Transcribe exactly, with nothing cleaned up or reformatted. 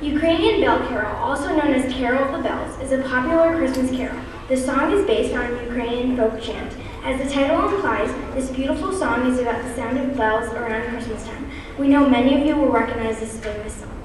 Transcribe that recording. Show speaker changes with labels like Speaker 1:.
Speaker 1: Ukrainian Bell Carol, also known as Carol of the Bells, is a popular Christmas carol. The song is based on Ukrainian folk chant. As the title implies, this beautiful song is about the sound of bells around Christmas time. We know many of you will recognize this famous song.